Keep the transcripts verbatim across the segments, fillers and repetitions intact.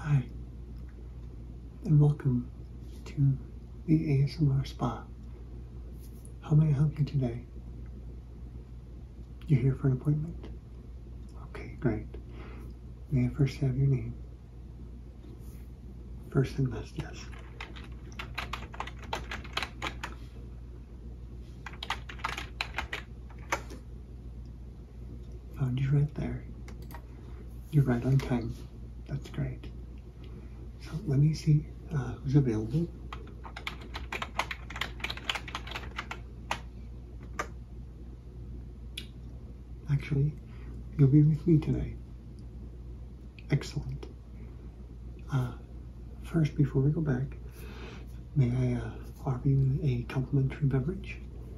Hi, and welcome to the A S M R Spa. How may I help you today? You're here for an appointment? Okay, great. May I first have your name? First and last, yes. Found you right there. You're right on time. That's great. So let me see uh, who's available. Actually, you'll be with me today. Excellent. Uh, first, before we go back, may I uh, offer you a complimentary beverage?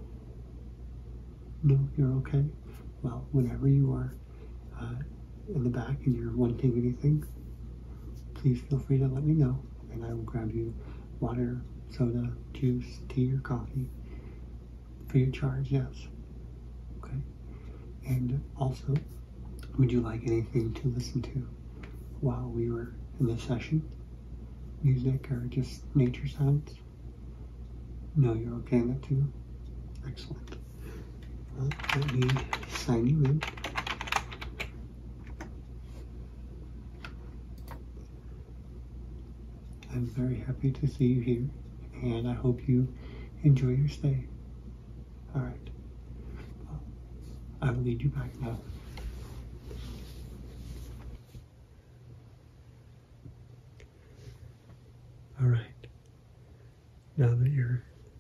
No, you're okay? Well, whenever you are uh, in the back and you're wanting anything, please feel free to let me know, and I will grab you water, soda, juice, tea, or coffee free of charge, yes. Okay. And also, would you like anything to listen to while we were in the session? Music or just nature sounds? No, you're okay in that too? Excellent. Well, let me sign you in. I'm very happy to see you here, and I hope you enjoy your stay. All right. Well, I will lead you back now. All right. Now that you're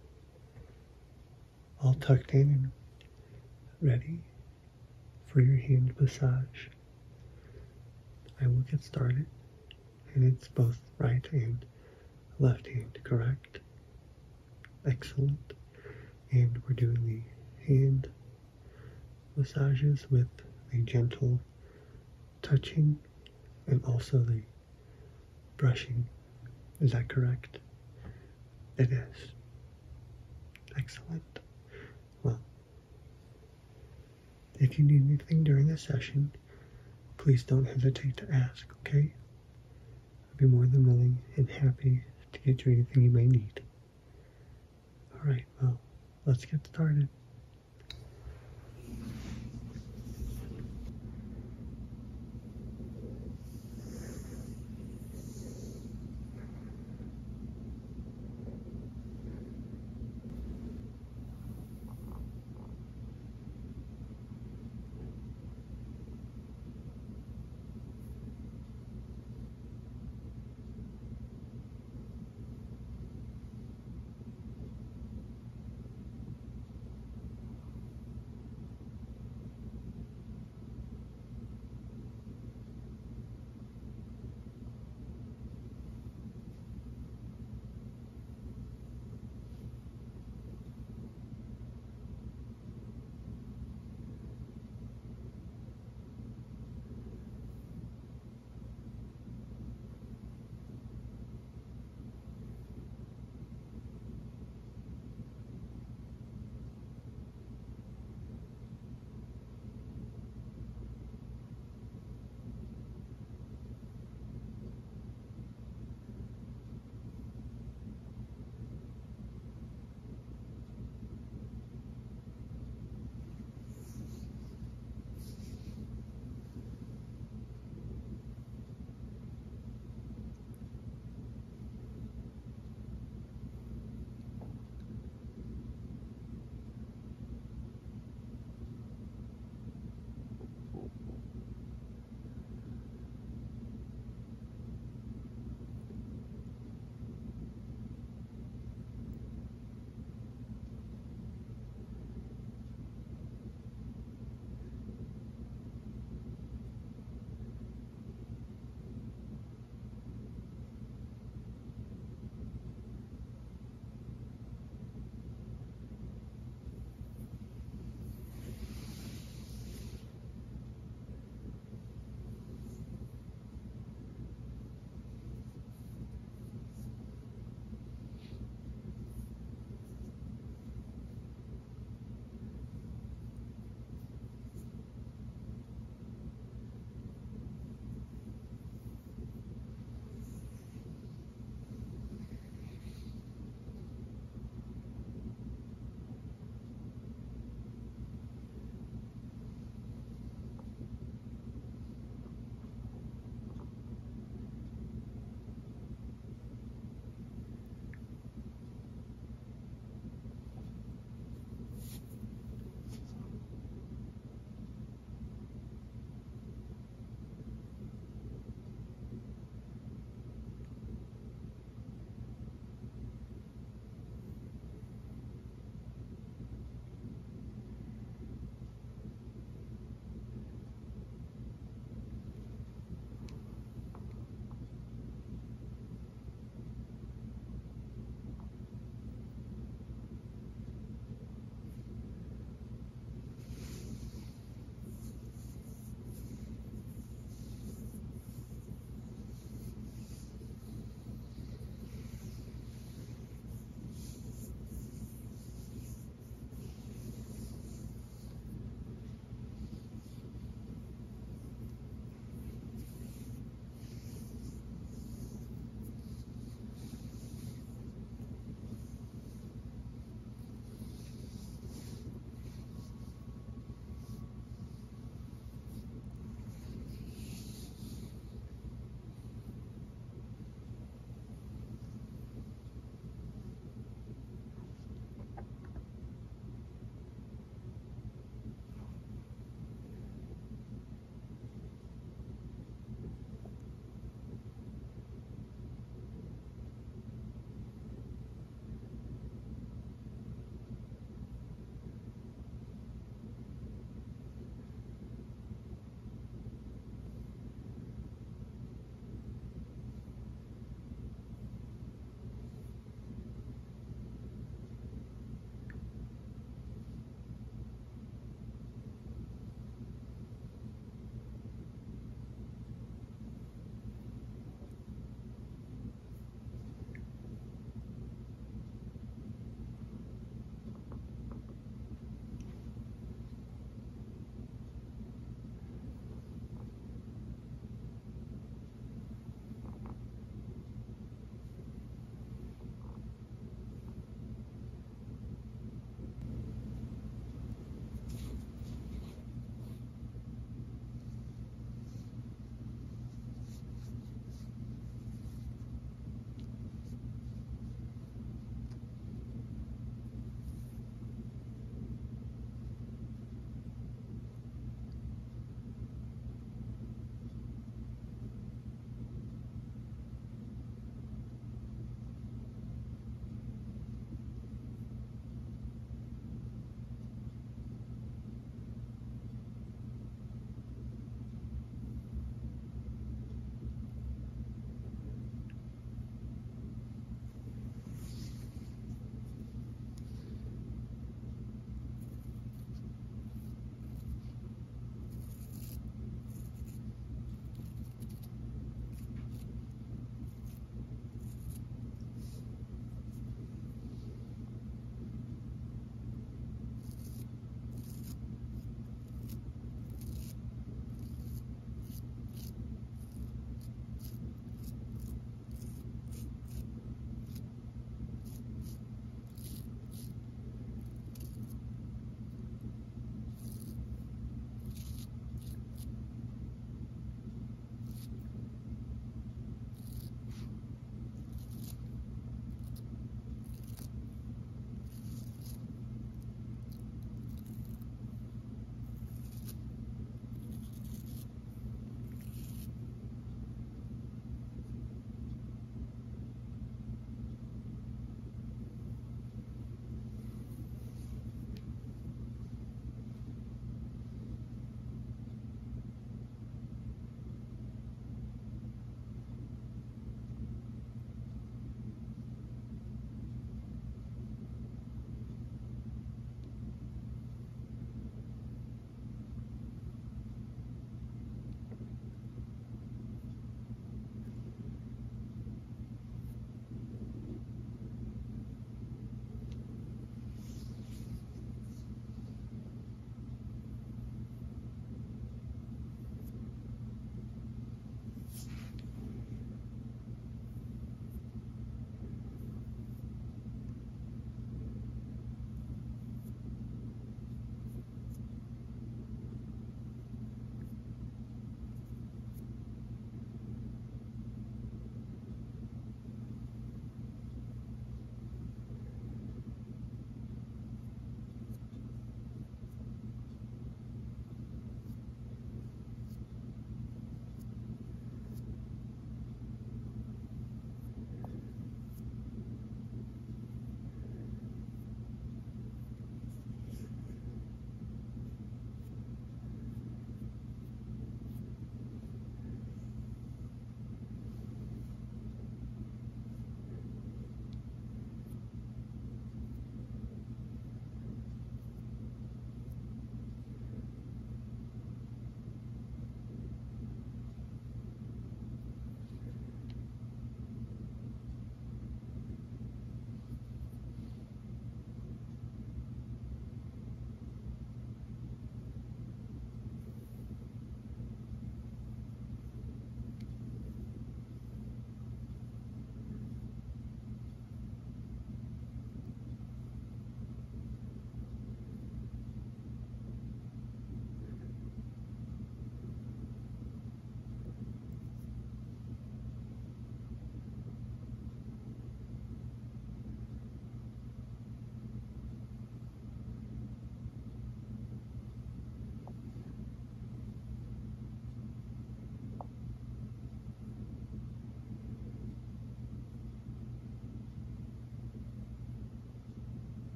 all tucked in and ready for your hand massage, I will get started. And it's both right and left hand, correct? Excellent. And we're doing the hand massages with the gentle touching and also the brushing. Is that correct? It is. Excellent. Well, if you need anything during the session, please don't hesitate to ask, okay? I'll be more than willing and happy to get you anything you may need. Alright, well, let's get started.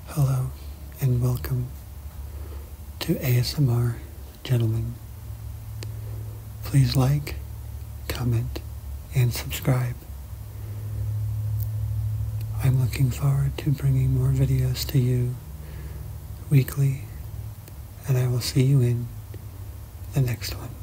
Hello and welcome to A S M R Gentlemen. Please like, comment, and subscribe. I'm looking forward to bringing more videos to you weekly, and I will see you in the next one.